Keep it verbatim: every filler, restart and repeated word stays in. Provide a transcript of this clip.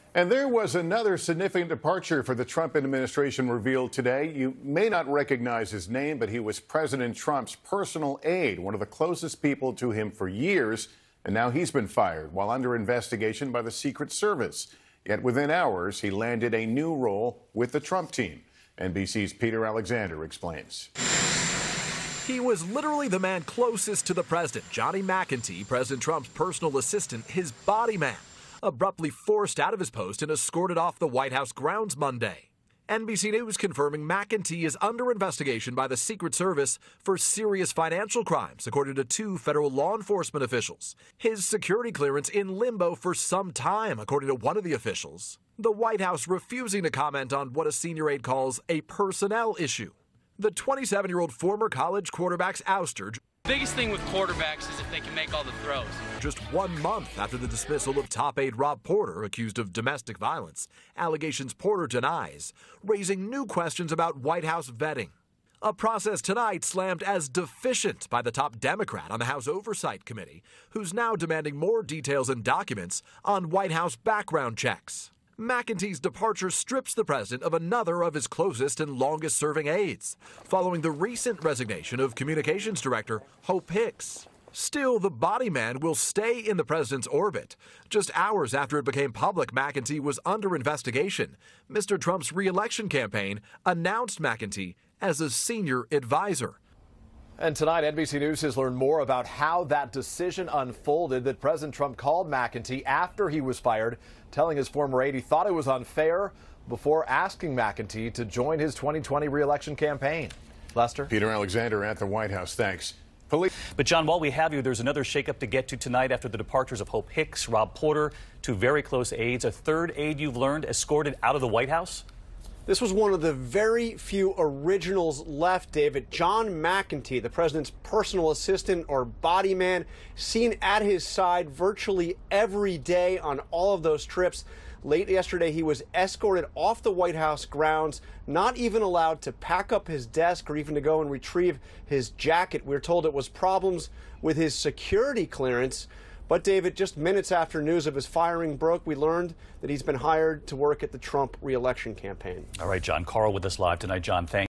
And there was another significant departure for the Trump administration revealed today. You may not recognize his name, but he was President Trump's personal aide, one of the closest people to him for years. And now he's been fired while under investigation by the Secret Service. Yet within hours, he landed a new role with the Trump team. N B C's Peter Alexander explains. He was literally the man closest to the president, Johnny McEntee, President Trump's personal assistant, his body man, abruptly forced out of his post and escorted off the White House grounds Monday. N B C News confirming McEntee is under investigation by the Secret Service for serious financial crimes, according to two federal law enforcement officials. His security clearance in limbo for some time, according to one of the officials. The White House refusing to comment on what a senior aide calls a personnel issue. The twenty-seven-year-old former college quarterback's ouster. The biggest thing with quarterbacks is if they can make all the throws. Just one month after the dismissal of top aide Rob Porter, accused of domestic violence, allegations Porter denies, raising new questions about White House vetting. A process tonight slammed as deficient by the top Democrat on the House Oversight Committee, who's now demanding more details and documents on White House background checks. McEntee's departure strips the president of another of his closest and longest-serving aides, following the recent resignation of communications director Hope Hicks. Still, the body man will stay in the president's orbit. Just hours after it became public McEntee was under investigation, Mister Trump's re-election campaign announced McEntee as a senior advisor. And tonight, N B C News has learned more about how that decision unfolded, that President Trump called McEntee after he was fired, telling his former aide he thought it was unfair before asking McEntee to join his twenty twenty re-election campaign. Lester? Peter Alexander at the White House. Thanks. Police. But, John, while we have you, there's another shakeup to get to tonight after the departures of Hope Hicks, Rob Porter, two very close aides. A third aide you've learned escorted out of the White House? This was one of the very few originals left, David. John McEntee, the president's personal assistant or body man, seen at his side virtually every day on all of those trips. Late yesterday, he was escorted off the White House grounds, not even allowed to pack up his desk or even to go and retrieve his jacket. We're told it was problems with his security clearance. But, David, just minutes after news of his firing broke, we learned that he's been hired to work at the Trump re-election campaign. All right, John. Carl with us live tonight. John, thank you.